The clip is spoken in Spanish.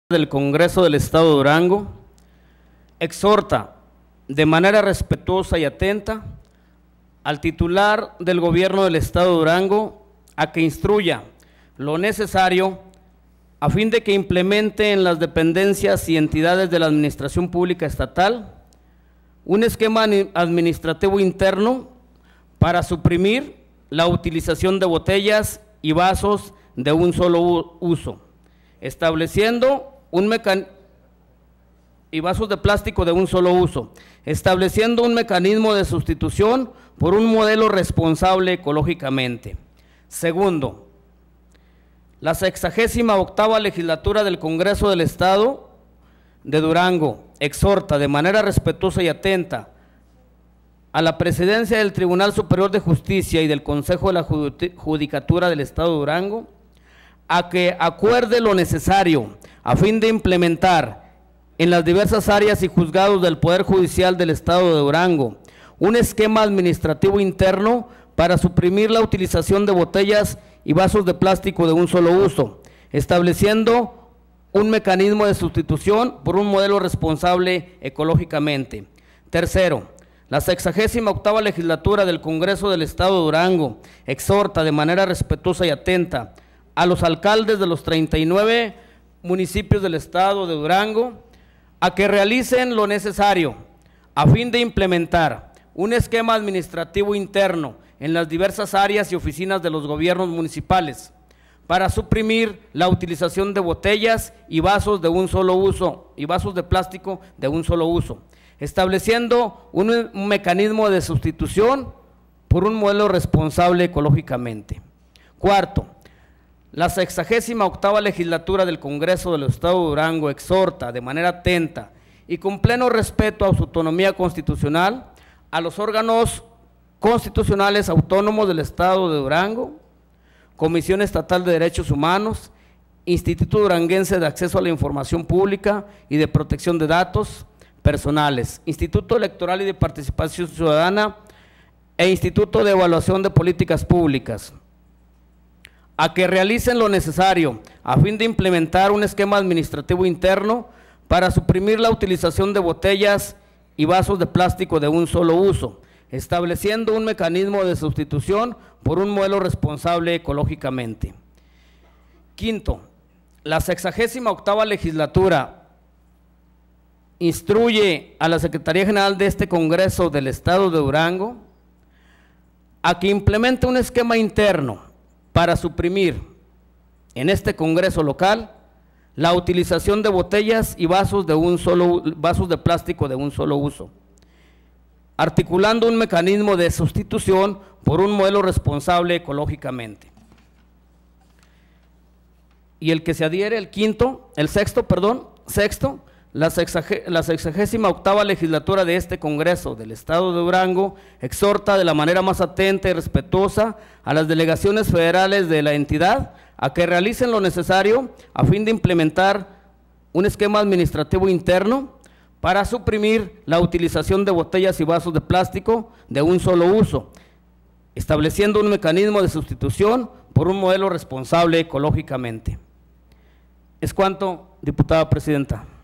del Congreso del Estado de Durango exhorta de manera respetuosa y atenta al titular del Gobierno del Estado de Durango a que instruya lo necesario a fin de que implemente en las dependencias y entidades de la Administración Pública Estatal un esquema administrativo interno para suprimir la utilización de botellas y vasos de un solo uso, estableciendo y vasos de plástico de un solo uso, estableciendo un mecanismo de sustitución por un modelo responsable ecológicamente. Segundo, la 68ª legislatura del Congreso del Estado de Durango exhorta de manera respetuosa y atenta a la Presidencia del Tribunal Superior de Justicia y del Consejo de la Judicatura del Estado de Durango a que acuerde lo necesario a fin de implementar en las diversas áreas y juzgados del Poder Judicial del Estado de Durango un esquema administrativo interno para suprimir la utilización de botellas y vasos de plástico de un solo uso, estableciendo un mecanismo de sustitución por un modelo responsable ecológicamente. Tercero, la 68ª legislatura del Congreso del Estado de Durango exhorta de manera respetuosa y atenta a los alcaldes de los 39 municipios del Estado de Durango a que realicen lo necesario a fin de implementar un esquema administrativo interno en las diversas áreas y oficinas de los gobiernos municipales para suprimir la utilización de botellas y vasos de un solo uso y vasos de plástico de un solo uso, estableciendo un mecanismo de sustitución por un modelo responsable ecológicamente. Cuarto, la 68ª legislatura del Congreso del Estado de Durango exhorta de manera atenta y con pleno respeto a su autonomía constitucional a los órganos constitucionales autónomos del Estado de Durango, Comisión Estatal de Derechos Humanos, Instituto Duranguense de Acceso a la Información Pública y de Protección de Datos Personales, Instituto Electoral y de Participación Ciudadana e Instituto de Evaluación de Políticas Públicas, a que realicen lo necesario a fin de implementar un esquema administrativo interno para suprimir la utilización de botellas y vasos de plástico de un solo uso, estableciendo un mecanismo de sustitución por un modelo responsable ecológicamente. Quinto, la 68ª legislatura instruye a la Secretaría General de este Congreso del Estado de Durango a que implemente un esquema interno para suprimir en este Congreso local la utilización de botellas y vasos de plástico de un solo uso, articulando un mecanismo de sustitución por un modelo responsable ecológicamente. Y el que se adhiere, sexto, la 68ª legislatura de este Congreso del Estado de Durango exhorta de la manera más atenta y respetuosa a las delegaciones federales de la entidad a que realicen lo necesario a fin de implementar un esquema administrativo interno para suprimir la utilización de botellas y vasos de plástico de un solo uso, estableciendo un mecanismo de sustitución por un modelo responsable ecológicamente. Es cuanto, diputada presidenta.